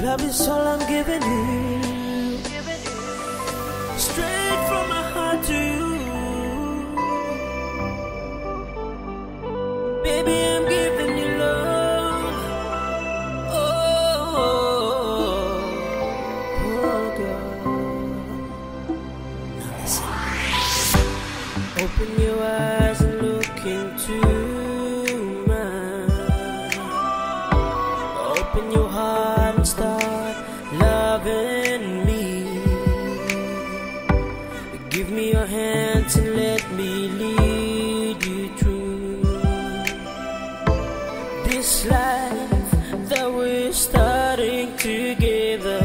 Love is all I'm giving you. Straight from my heart to you. Baby, I'm giving you love. Oh, girl. Now listen. Open your eyes and look into mine. Open your heart and start loving me. Give me your hands and let me lead you through this life that we're starting together.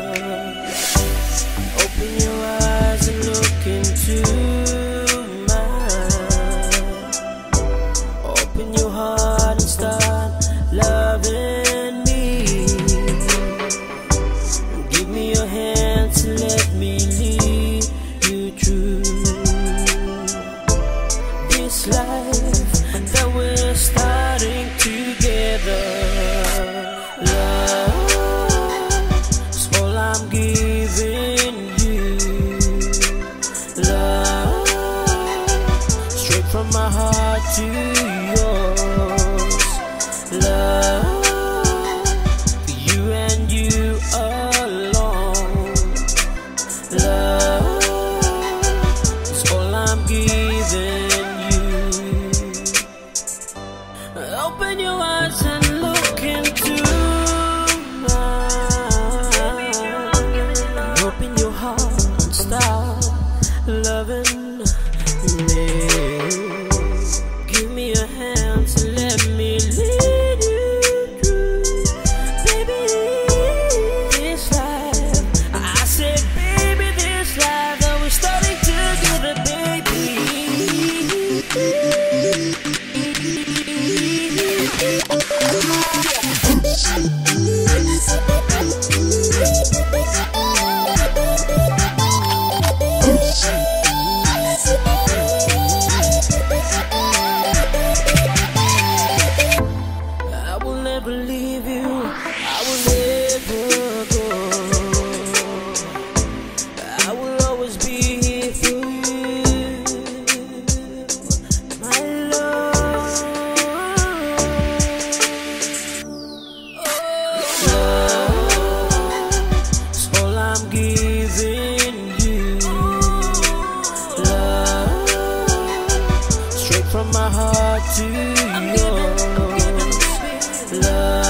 Open your eyes and look into mine. Open your heart and start loving me. Give me your hands and let me lead you through this life that we're starting together. Love is all I'm giving you. Love, straight from my heart to yours. Love, for you and you alone. Love is all I'm giving you. Open your eyes and look into mine. Open your heart and start loving me. Give me your hands and let me lead you through, baby, this life. I said, baby, this life that we're starting together, baby. I will never leave you. I will never go. I will always be here for you, my love. Love is all I'm giving you. Love, straight from my heart to yours. Love.